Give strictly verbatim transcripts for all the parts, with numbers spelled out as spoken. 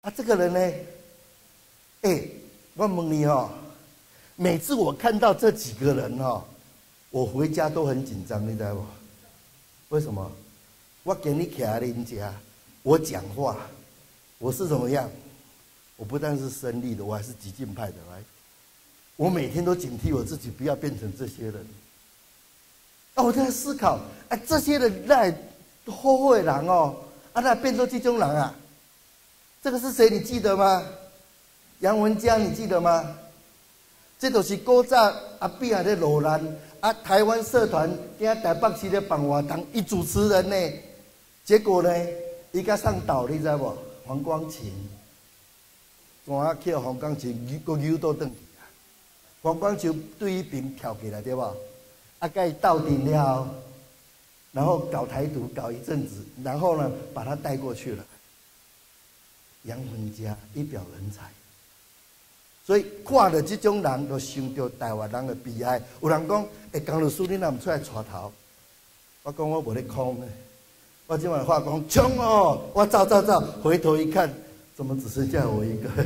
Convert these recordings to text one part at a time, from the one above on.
啊，这个人呢，哎、欸，我问你哦，每次我看到这几个人哦，我回家都很紧张，你知道不？为什么？我给你徛在人家，我讲话，我是怎么样？我不但是深绿的，我还是激进派的，来，我每天都警惕我自己，不要变成这些人。啊，我在思考，啊，这些人来后悔人哦，啊，那变做这种人啊，这个是谁？你记得吗？杨文佳，你记得吗？这都是古早阿扁啊咧落难，啊，台湾社团在台北市咧办活动，伊主持人呢，结果呢，伊甲上岛，你知无？黄光芹。山去黄光芹，个扭倒转去啊！黄光芹对伊边跳起来对吧？啊，甲伊斗阵了，然后搞台独搞一阵子，然后呢，把他带过去了。杨文佳一表人才，所以看到这种人，就想到台湾人的悲哀。有人讲，哎、欸，江律师你哪唔出来带头？我讲我无咧空呢，我今晚话讲冲哦！我走走走，回头一看。怎么只剩下我一个？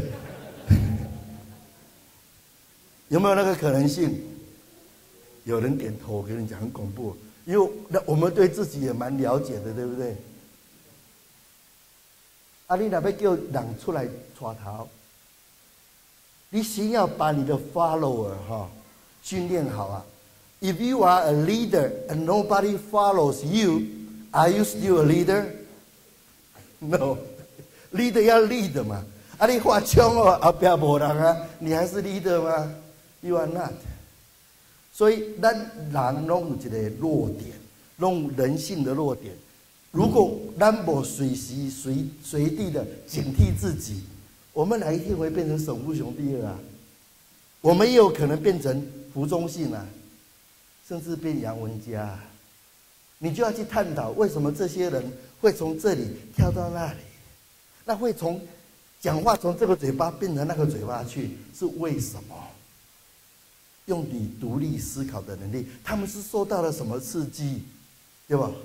有没有那个可能性？有人点头，我跟你讲很恐怖，因为我们对自己也蛮了解的，对不对？啊，你若要叫人出来带头，你先要把你的 follower 哈训练好啊。If you are a leader and nobody follows you, are you still a leader? No.leader 要 lead 嘛，啊你发枪哦，后边无人啊，你还是 leader 吗 ？You are not。所以咱人拢有一个弱点，拢人性的弱点。如果咱无随时随随地的警惕自己，我们哪一天会变成首富兄弟了啊？我们也有可能变成胡忠信啊，甚至变杨文佳啊。你就要去探讨，为什么这些人会从这里跳到那里？那会从讲话从这个嘴巴变成那个嘴巴去，是为什么？用你独立思考的能力，他们是受到了什么刺激，对吧？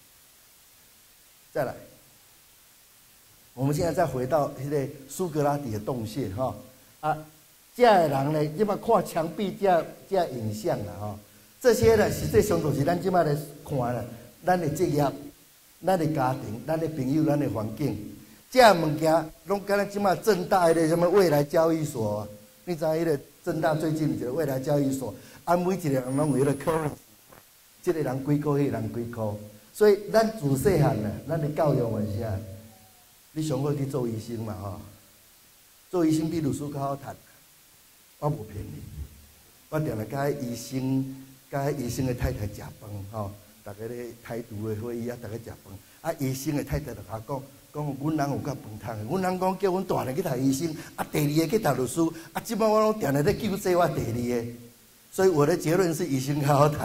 再来，我们现在再回到那个苏格拉底的洞穴哈啊，这个人呢，即摆看墙壁这这影像啦哈，这些呢实际上都是咱即摆来看啦，咱的职业、咱的家庭、咱的朋友、咱的环境。这物件拢敢若即马政大迄个什么未来交易所、啊，你知迄个政大最近一个未来交易所，啊每一个人拢有迄个 currency， 这个人几块，迄个人几块，所以咱自细汉啊，咱的教育是啥？你上好去做医生嘛吼，做医生比律师较好赚，我无骗你，我定来甲医生、甲医生的太太食饭吼，逐个咧台独的会议啊，逐个食饭，啊医生的太太就甲我讲。讲，阮人有够饭通，阮人讲叫阮大人去读医生，啊，第二个去读律师，啊，即摆我拢定定咧救济我第二个，所以我的结论是医生较好谈。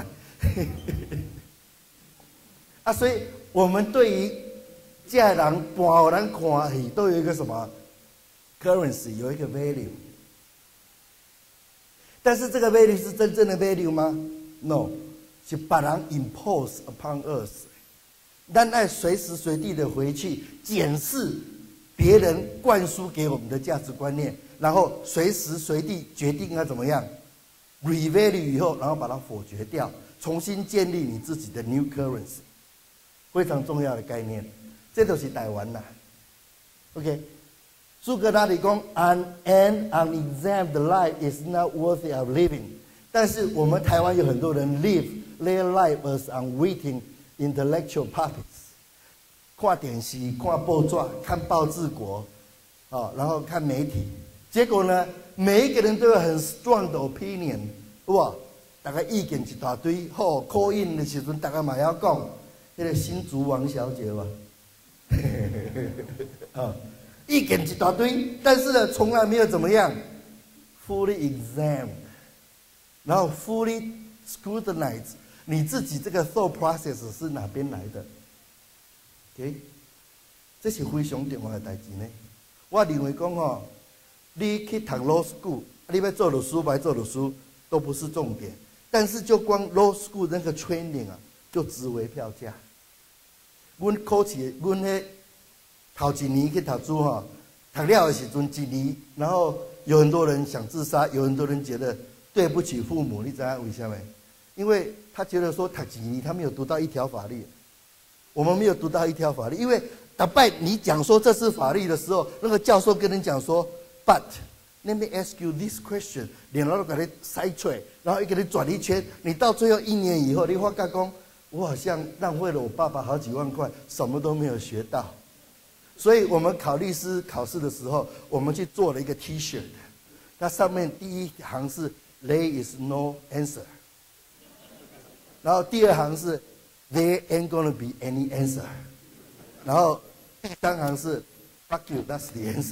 啊，所以我们对于这人搬互咱看戏，都有一个什么 currency， 有一个 value。但是这个 value 是真正的 value 吗 ？No， 是别人 impose upon us。咱爱随时随地的回去检视别人灌输给我们的价值观念，然后随时随地决定要怎么样 revalue 以后，然后把它否决掉，重新建立你自己的 new currency， 非常重要的概念。这都是台湾啦。OK， 苏格拉底讲 ，an an unexamined life is not worthy of living。但是我们台湾有很多人 live their life as unwitting。intellectual puppies， 看电视、看报纸、看报纸国，哦，然后看媒体，结果呢，每一个人都有很 strong 的 opinion， 哇，大家意见一大堆，吼 call in 的时阵，大家嘛要讲，那个新竹王小姐吧，啊，意见一大堆，但是呢，从来没有怎么样 fully examined， 然后 fully scrutinized。你自己这个 thought process 是哪边来的 ？OK， 这是非常重要的代志呢。我认为讲吼，你去读 law school， 你要做律师，不做律师都不是重点。但是就光 law school 那个 training 啊，就值回票价。阮考试，阮迄头一年去读书吼， 读了的时阵一年，然后有很多人想自杀，有很多人觉得对不起父母，你知道为什么？因为他觉得说读几年，他没有读到一条法律，我们没有读到一条法律，因为打败你讲说这是法律的时候，那个教授跟你讲说 ，But let me ask you this question， 然后给你塞吹，然后一给你转一圈，你到最后一年以后，你发觉讲，我好像浪费了我爸爸好几万块，什么都没有学到。所以我们考律师考试的时候，我们去做了一个 T 恤，它上面第一行是 There is no answer， 然后第二行是 There ain't gonna be any answer， 然后第三行是 Fuck you, that's the answer 。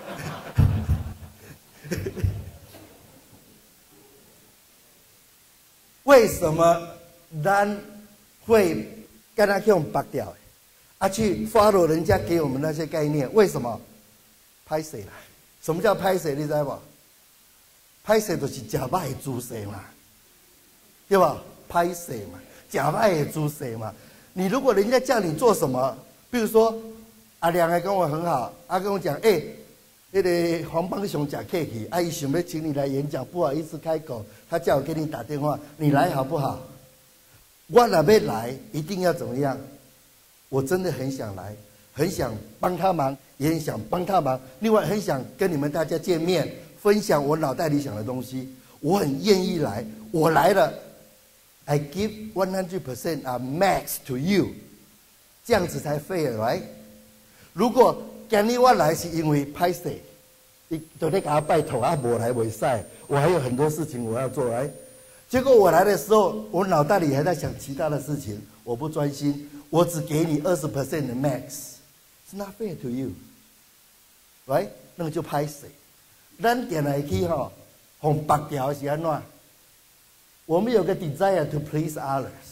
为什么咱会跟他用拔掉？啊，去 follow 人家给我们那些概念，为什么？拍谁啦？什么叫拍谁？你知道不？拍谁就是假歹的姿势嘛，对吧？拍谁嘛，假歹的姿势嘛。你如果人家叫你做什么，比如说阿良还跟我很好，他跟我讲，哎、欸，那个黄邦雄假 cake， 阿姨想要请你来演讲，不好意思开口，他叫我给你打电话，你来好不好？我哪边来，一定要怎么样？我真的很想来，很想帮他忙，也很想帮他忙。另外，很想跟你们大家见面，分享我脑袋里想的东西。我很愿意来，我来了 ，I give one hundred percent a max to you， 这样子才 fair，right？ 如果今天我来是因为拍摄，你昨天给他拜托啊，我来未使，我还有很多事情我要做，来。结果我来的时候，我脑袋里还在想其他的事情，我不专心。我只给你二十 percent 的 max，it's not fair to you，right？ 那个就拍谁？咱点来去哈，红白条是安怎？我们有个 desire to please others.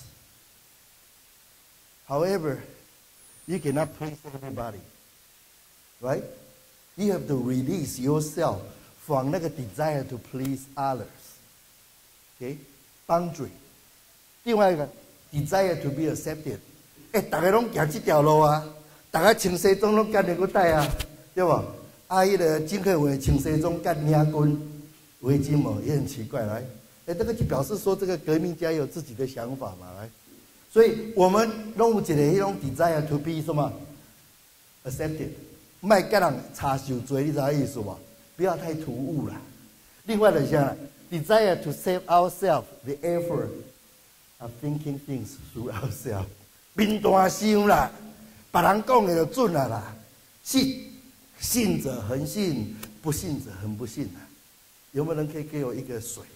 However, you cannot please everybody, right? You have to release yourself from 那个 desire to please others. Okay, boundary. 另外一个 desire to be accepted. 哎，大家拢行这条路啊，大家穿西装拢干那个带啊，对不？啊，迄个政客会穿西装干领军围巾嘛，也很奇怪来。哎，这个就表示说，这个革命家有自己的想法嘛，来。所以我们拢有一个迄种 desire to be 什么 accepted， 卖跟人插手做，你知道意思不？不要太突兀啦。另外的像 desire to save ourselves the effort of thinking things through ourselves。面大想啦，别人讲的就准了啦。信信者恒信，不信者恒不信啊。有没有人可以给我一个水？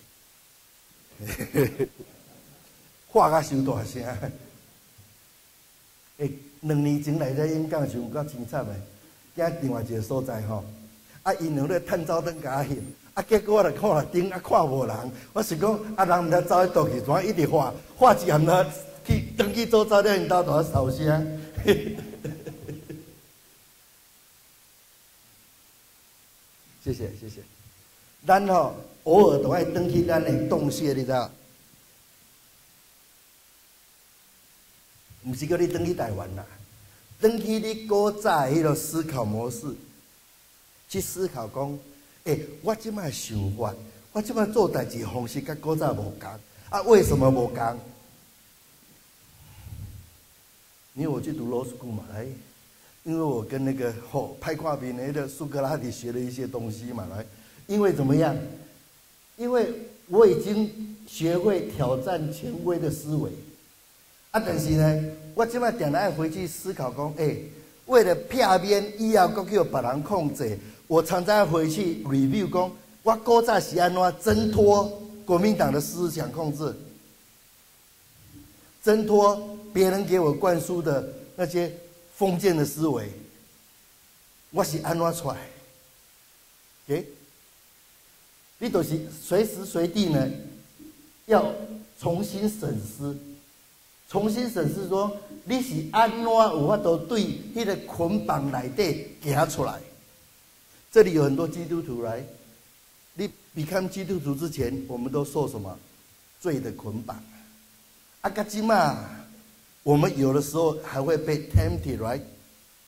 话甲伤大声。诶，两年前来这演讲的时候，够清惨的。今另外一个所在吼，啊，因两个探照灯甲翕，啊，结果我来看了灯，啊，看无人。我是讲，啊，人毋知走去倒去，怎一直画，画一含呢？去登去做早点，因兜大扫声。谢谢谢谢。咱吼偶尔都爱登去咱的洞穴，你知道？毋是叫你登去台湾啦，登去你古早的迄个思考模式，去思考讲，诶、欸，我即摆想法，我即摆做代志方式甲古早无共，啊，为什么无共？因为我去读 law school 嘛，来，因为我跟那个吼派跨比那个苏格拉底学了一些东西嘛，来，因为怎么样？因为我已经学会挑战权威的思维，啊，但是呢，我即摆定爱回去思考讲，哎、欸，为了片面以后搁叫别人控制，我常常回去 review 讲，我古早是安怎挣脱国民党的思想控制，挣脱别人给我灌输的那些封建的思维，我是安怎出来？诶，你都是随时随地呢，要重新审视，重新审视说你是安怎有法度对迄个捆绑内底行出来。这里有很多基督徒来，你become基督徒之前，我们都受什么罪的捆绑？啊，噶即嘛。我们有的时候还会被 tempted，right？